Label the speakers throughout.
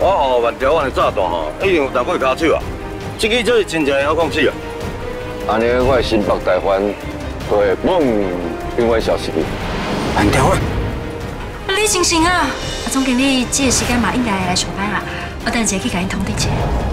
Speaker 1: 我后万条湾的炸弹吼，已经有淡薄加手啊。这个就是真正的遥控器啊！安尼我的新北台湾就会猛永远消失去。万条湾，
Speaker 2: 你醒醒啊！总经理这个时间嘛应该来上班啦，我等下去给你通知一下。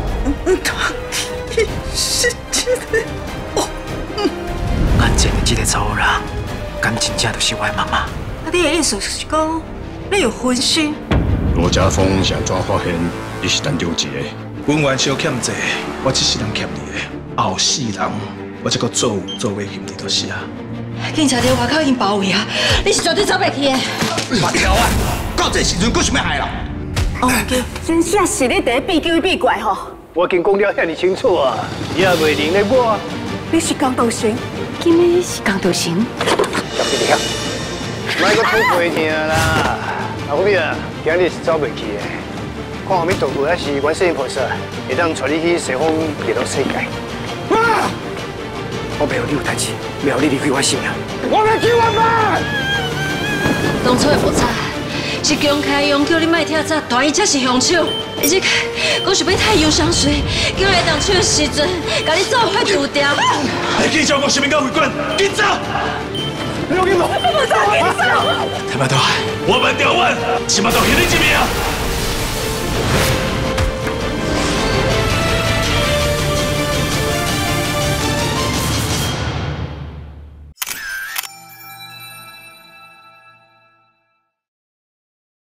Speaker 3: 是真的哦。
Speaker 4: 眼前的这个查某人，敢真正就是我的妈妈？
Speaker 3: 啊，你的意思是讲你有分心？
Speaker 5: 罗家峰是安怎发现你是单中一个？
Speaker 6: 阮元宵欠债，我只是人欠你的，后世人我这个做有做尾欠你就是啊。
Speaker 3: 警察在外口已经包围啊，你是绝对走袂去的。
Speaker 7: 万条啊，到这时阵佫想要害人？
Speaker 3: 哦，真正是你第一避鬼避怪吼。
Speaker 8: 我已经讲了遐尼清楚啊，你也袂认得我。
Speaker 3: 你是江道成，今日是江道成。
Speaker 8: 小弟弟啊，莫搁吐皮疼啦。阿虎啊，今日是走袂去的。看后面道具还是阮摄影菩萨，会当带你去西方极乐世界。
Speaker 4: 妈，我袂让你有代志，袂让你离开我性命。
Speaker 8: 我要救我爸！
Speaker 2: 当初的无差，是姜开勇叫你莫跳蚤，大伊才是凶手。而且，我想要太阳香水，叫你当手的时阵，甲你做伙除掉。
Speaker 6: 你记住我性命交回管，紧走！
Speaker 8: 不要紧走，
Speaker 3: 我走，我走。
Speaker 6: 台湾岛，我们台湾，起码到现在这边啊！